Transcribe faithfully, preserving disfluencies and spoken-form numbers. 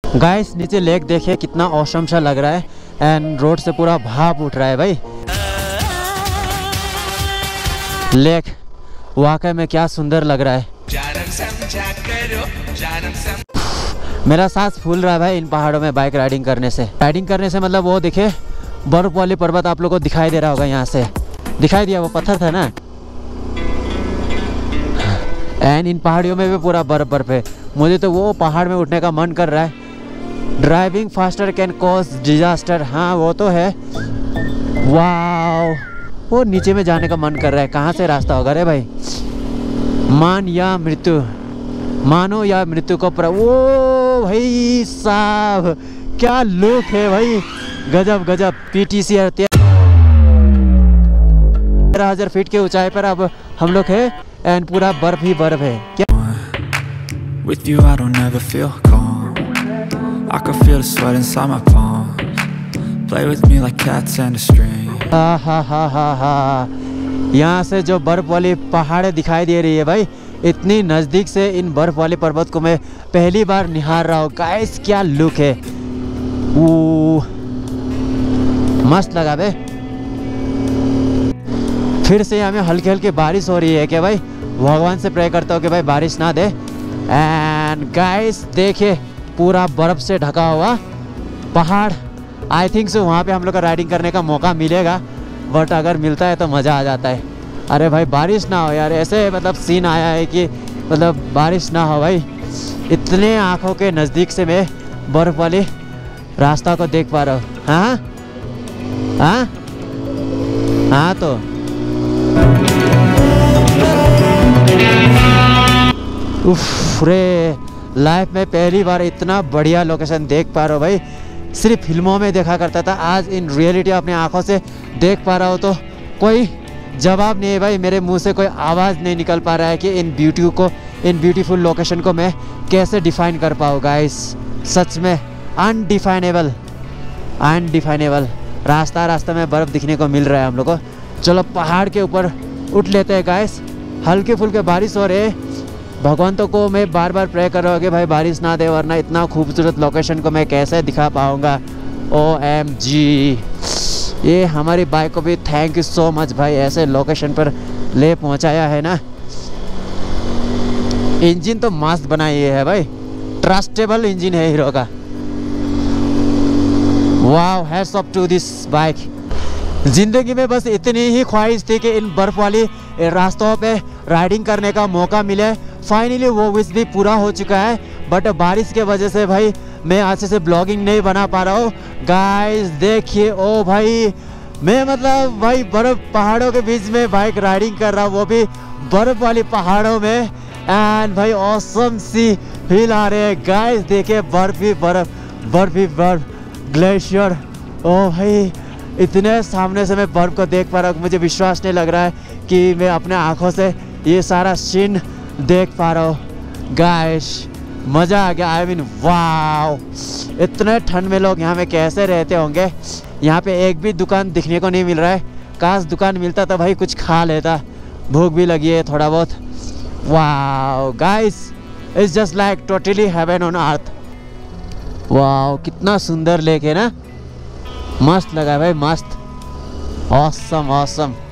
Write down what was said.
Guys नीचे lake देखिए कितना औसम सा लग रहा है एंड रोड से पूरा भाप उठ रहा है भाई। लेक वाकई में क्या सुंदर लग रहा है। मेरा सांस फूल रहा है भाई इन पहाड़ों में बाइक राइडिंग करने से। राइडिंग करने से मतलब वो देखे बर्फ वाली पर्वत आप लोगों को दिखाई दे रहा होगा, यहाँ से दिखाई दिया, वो पत्थर था ना। एंड इन पहाड़ियों में भी पूरा बर्फ बर्फ है। मुझे तो वो पहाड़ में उठने का मन कर रहा है। Driving faster can cause disaster, हाँ वो तो है। वाओ, वो नीचे में जाने का मन कर रहा है। कहाँ से रास्ता होगा रे भाई? मान या मृत्यु, मानो या मृत्यु को प्र... ओ भाई साहब क्या लुक है भाई, गजब गजब। पीटीसी तेरह हजार फीट के ऊंचाई पर अब हम लोग है एंड पूरा बर्फ ही बर्फ है। क्या With you I don't ever feel calm. I can feel the sweat inside my palms. Play with me like cats and a string. हा हा हा हा हा, यहाँ से जो बर्फ वाली पहाड़ें दिखाई दे रही है भाई, इतनी नज़दीक से इन बर्फ वाली पर्वत को मैं पहली बार निहार रहा हूँ। गाइस क्या लुक है, वो मस्त लगा बे। फिर से यहाँ में हल्की हल्की बारिश हो रही है क्या भाई? भगवान से प्रे करता हूँ कि भाई बारिश ना दे। एंड गाइस देखिए पूरा बर्फ से ढका हुआ पहाड़। आई थिंक सो वहाँ पे हम लोग का राइडिंग करने का मौका मिलेगा, बट अगर मिलता है तो मज़ा आ जाता है। अरे भाई बारिश ना हो यार, ऐसे मतलब सीन आया है कि मतलब बारिश ना हो भाई। इतने आँखों के नज़दीक से मैं बर्फ़ वाली रास्ता को देख पा रहा हूँ। हाँ हाँ हाँ, तो उफ रे, लाइफ में पहली बार इतना बढ़िया लोकेशन देख पा रहा हूँ भाई। सिर्फ फिल्मों में देखा करता था, आज इन रियलिटी अपने आंखों से देख पा रहा हूँ तो कोई जवाब नहीं है भाई। मेरे मुंह से कोई आवाज़ नहीं निकल पा रहा है कि इन ब्यूटी को, इन ब्यूटीफुल लोकेशन को मैं कैसे डिफाइन कर पाऊँ गाइस। सच में अनडिफाइनेबल अनडिफाइनेबल। रास्ता रास्ता में बर्फ़ दिखने को मिल रहा है हम लोग को। चलो पहाड़ के ऊपर उठ लेते हैं गाइस। हल्के फुल्के बारिश हो रहे हैं। भगवान तो को मैं बार बार प्रे कर रहा हूँ कि भाई बारिश ना दे, वरना इतना खूबसूरत लोकेशन को मैं कैसे दिखा पाऊँगा। ओ एम जी, ये हमारी बाइक को भी थैंक यू सो मच भाई, ऐसे लोकेशन पर ले पहुँचाया है ना। इंजन तो मस्त बनाई है भाई, ट्रस्टेबल इंजन है हीरो का। Wow, hats off to this bike. ज़िंदगी में बस इतनी ही ख्वाहिश थी कि इन बर्फ़ वाली रास्तों पे राइडिंग करने का मौका मिले। फाइनली वो विश भी पूरा हो चुका है, बट बारिश के वजह से भाई मैं अच्छे से ब्लॉगिंग नहीं बना पा रहा हूँ। गाइस देखिए, ओ भाई मैं मतलब भाई बर्फ़ पहाड़ों के बीच में बाइक राइडिंग कर रहा हूँ, वो भी बर्फ़ वाली पहाड़ों में। एंड भाई ऑसम सी फील आ रहे हैं गाइस। देखिए बर्फ़ ही बर्फ़, बर्फ़ ही बर्फ़, ग्लेशियर। ओ भाई इतने सामने से मैं बर्फ़ को देख पा रहा हूँ, मुझे विश्वास नहीं लग रहा है कि मैं अपने आँखों से ये सारा सीन देख पा रहा हूँ गाइस। मज़ा आ गया। आई मीन वाओ, इतने ठंड में लोग यहाँ में कैसे रहते होंगे। यहाँ पे एक भी दुकान दिखने को नहीं मिल रहा है। काश दुकान मिलता तो भाई कुछ खा लेता, भूख भी लगी है थोड़ा बहुत। Wow guys, it's just like totally heaven on earth. Wow कितना सुंदर लेक है ना, मस्त लगा है भाई, मस्त, ऑसम ऑसम।